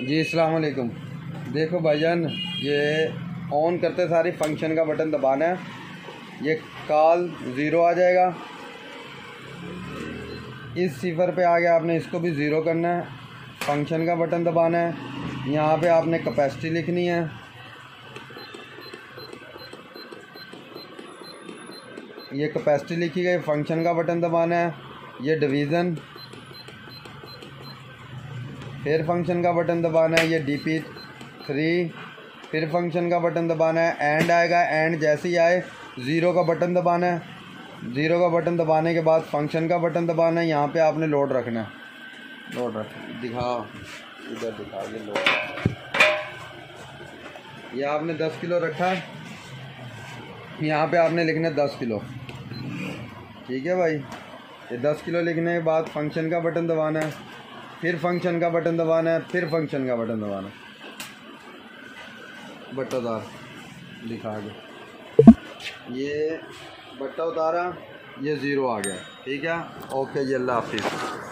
जी अस्सलाम वालेकुम। देखो भाईजान, ये ऑन करते सारी फंक्शन का बटन दबाना है, ये कॉल ज़ीरो आ जाएगा। इस सिफर पे आ गया, आपने इसको भी ज़ीरो करना है। फंक्शन का बटन दबाना है, यहाँ पे आपने कैपेसिटी लिखनी है। ये कैपेसिटी लिखी गई, फंक्शन का बटन दबाना है। ये डिवीज़न, फिर फंक्शन का बटन दबाना है। ये DP3, फिर फंक्शन का बटन दबाना है। एंड आएगा, एंड जैसे ही आए ज़ीरो का बटन दबाना है। ज़ीरो का बटन दबाने के बाद फंक्शन का बटन दबाना है। यहाँ पे आपने लोड रखना है, लोड रख दिखा, इधर दिखा, ये लोड। ये आपने 10 किलो रखा है, यहाँ पे आपने लिखना है 10 किलो। ठीक है भाई, ये 10 किलो लिखने के बाद फंक्शन का बटन दबाना है, फिर फंक्शन का बटन दबाना है, फिर फंक्शन का बटन दबाना है। बट्टा उतार दिखा के, ये बट्टा उतारा, ये ज़ीरो आ गया। ठीक है, ओके जी, अल्लाह हाफिज़।